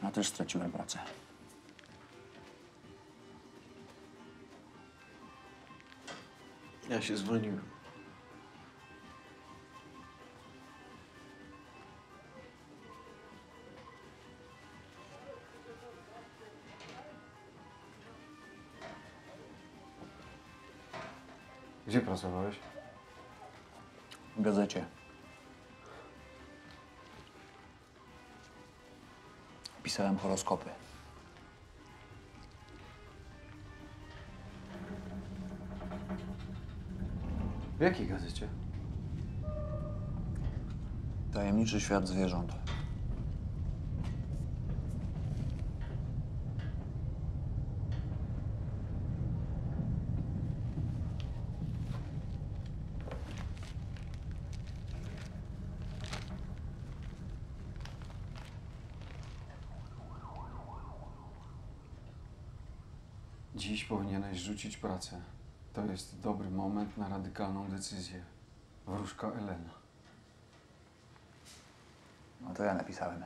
Ja też straciłem pracę. Ja się zwolniłem. Gdzie pracowałeś? W gazecie. Pisałem horoskopy. W jakiej gazecie? Tajemniczy świat zwierząt. Dziś powinieneś rzucić pracę. To jest dobry moment na radykalną decyzję. Wróżka Elena. No to ja napisałem.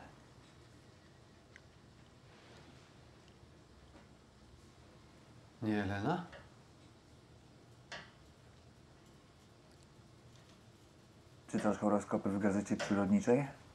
Nie Elena? Czytasz horoskopy w gazecie przyrodniczej?